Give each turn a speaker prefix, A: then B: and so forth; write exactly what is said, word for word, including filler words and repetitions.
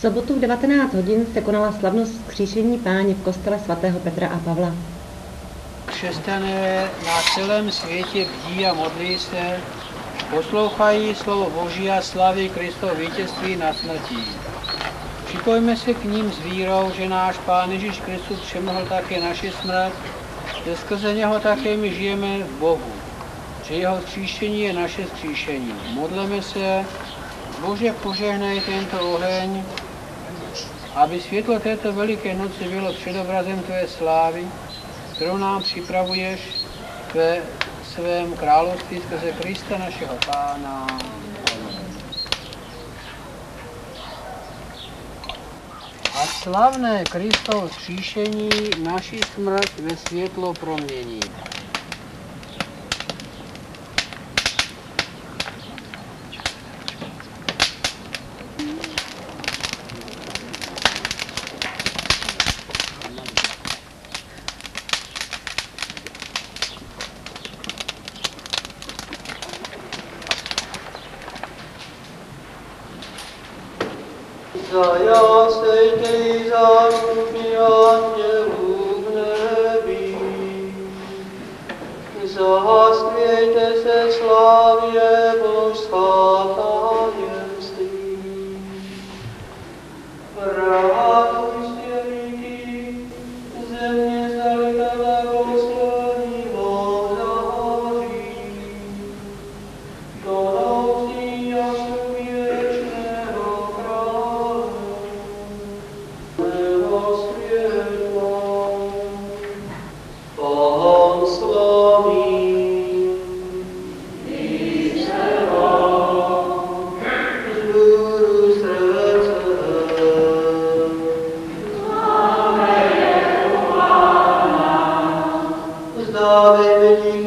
A: sobotu v devatenáct hodin se konala slavnost vzkříšení Páně v kostele svatého Petra a Pavla.
B: Křesťané na celém světě bdí a modlí se, poslouchají slovo Boží a slaví Kristovo vítězství nad smrtí. Připojme se k ním s vírou, že náš Pán Ježíš Kristus přemohl také naši smrt, že skrze něho také my žijeme v Bohu, že jeho vzkříšení je naše vzkříšení. Modleme se, Bože, požehnej tento oheň, aby světlo této veliké noci bylo předobrazem tvé slávy, kterou nám připravuješ ve svém království skrze Krista našeho Pána. A slavné Kristovo vzkříšení naši smrt ve světlo promění.
C: Zajásejte zástupy andělů v nebi, zahaskvějte se slávě božská tajemství. Radujte lidi, země zalita blagoslовimo září, donoucí jasu věčného krále, mého světla. Pán slaví, Zdávejme díky